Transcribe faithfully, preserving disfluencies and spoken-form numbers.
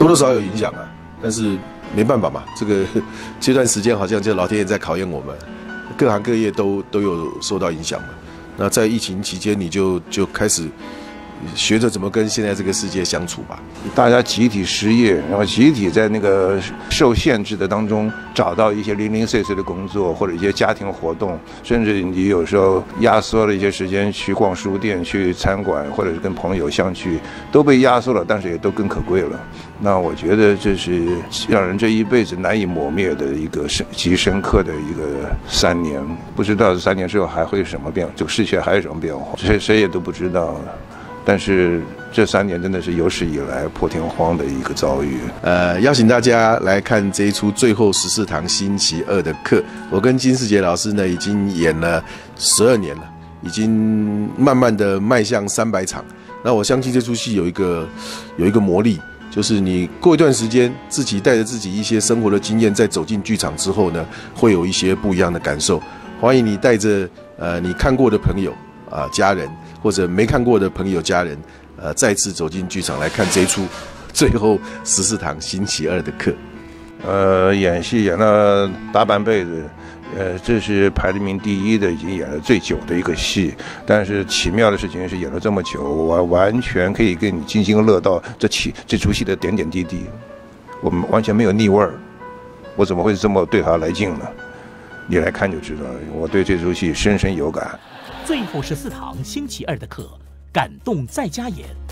多多少少有影响啊。但是没办法嘛，这个这段时间好像就老天爷在考验我们，各行各业都都有受到影响嘛。那在疫情期间，你就就开始学着怎么跟现在这个世界相处吧。 大家集体失业，然后集体在那个受限制的当中找到一些零零碎碎的工作，或者一些家庭活动，甚至你有时候压缩了一些时间去逛书店、去餐馆，或者是跟朋友相聚，都被压缩了，但是也都更可贵了。那我觉得这是让人这一辈子难以磨灭的一个深极深刻的一个三年。不知道三年之后还会什么变，这个世界还有什么变化，谁谁也都不知道。但是这三年真的是有史以来破天荒的一个遭遇。 呃，邀请大家来看这一出最后十四堂星期二的课。我跟金士杰老师呢，已经演了十二年了，已经慢慢的迈向三百场。那我相信这出戏有一个有一个魔力，就是你过一段时间，自己带着自己一些生活的经验，再走进剧场之后呢，会有一些不一样的感受。欢迎你带着呃你看过的朋友啊、呃、家人。或者没看过的朋友家人，呃，再次走进剧场来看这一出最后十四堂星期二的课。 呃，演戏演了大半辈子，呃，这是排名第一的，已经演了最久的一个戏。但是奇妙的事情是，演了这么久，我完全可以跟你津津乐道这起这出戏的点点滴滴，我们完全没有腻味儿。我怎么会这么对他来劲呢？你来看就知道了，我对这出戏深深有感。 最后十四堂星期二的课，感动再加演。